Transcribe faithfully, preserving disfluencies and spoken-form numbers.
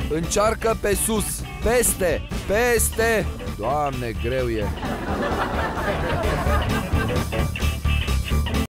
Încearcă pe sus. Peste, peste. Doamne, greu e.